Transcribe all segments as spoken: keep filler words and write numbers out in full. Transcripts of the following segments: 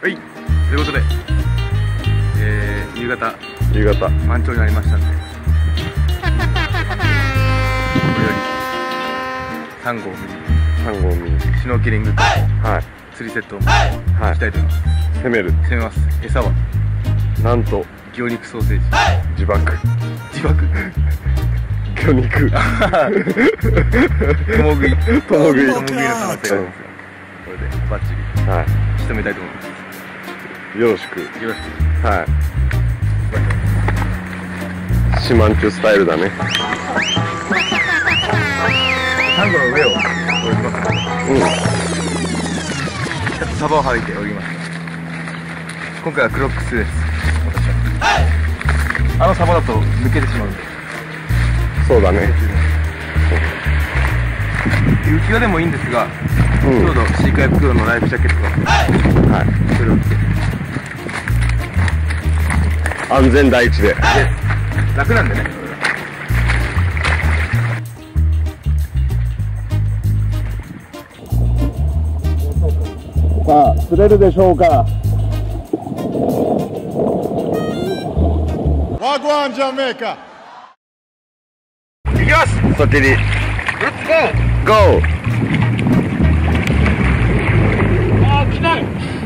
はい、ということで、えー、夕方夕方満潮になりましたんで、これよりサンゴを見にサンゴを見にシュノーケリングとはい釣りセットを持っていきたいと思います。 攻める攻めます。餌はなんと魚肉ソーセージ。 自爆自爆魚肉共食い共食い共食いの可能性がありますが、これでバッチリは仕留めたいと思います。 いよろしくよろしく。 はい四万十スタイルだね。 サンゴの上を泳ぎます。 うんちょっとサバを吐いて泳ぎます。今回はクロックスです。私はあのサバだと抜けてしまうんで、 そうだね。 浮き輪でもいいんですが、 うんちょうどシーカイプ黒のライフジャケットがあって、 はいそれを着て安全第一で楽なんでね。 さあ釣れるでしょうか。 ワゴンジャメイカ。 いきます。 先にレッツゴー。 ゴー。 あー、来ない。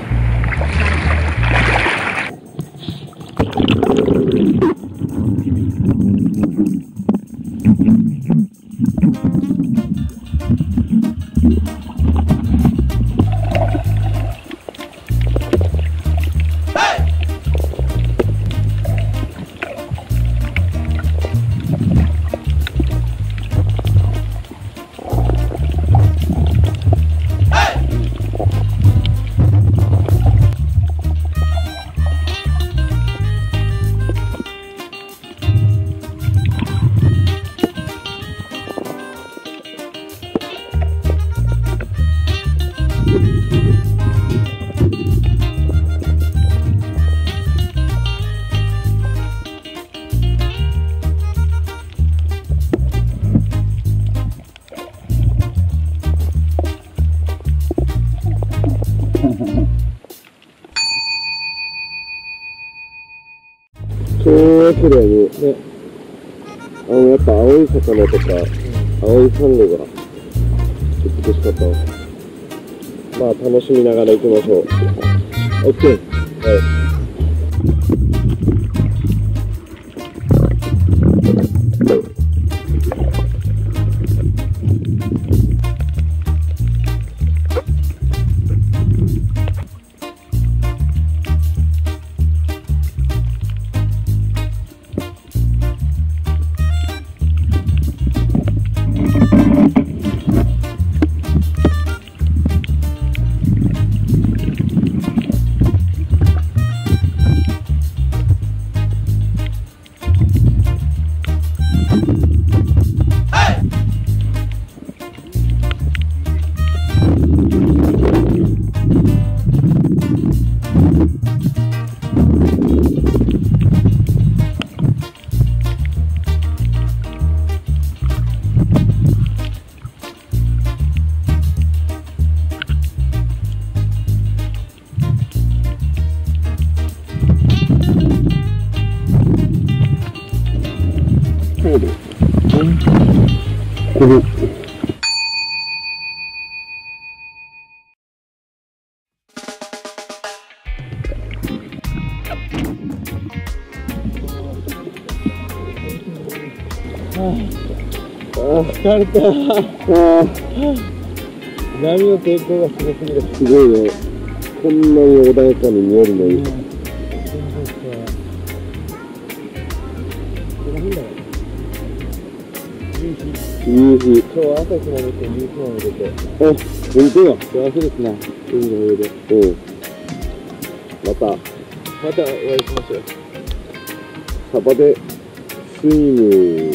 超綺麗にね、あのやっぱ青い魚とか、うん、青いサンゴが美しかったわ。まあ楽しみながら行きましょう。 OK。 はいこれああ疲れた。波の抵抗がすごすぎる。すごいね。こんなに穏やかに見えるのに。夕日。今日は朝日も見て、夕日も見れて。あ、本当だ。幸せですね。海の上で。うん。また、またお会いしましょう。サバでスイム。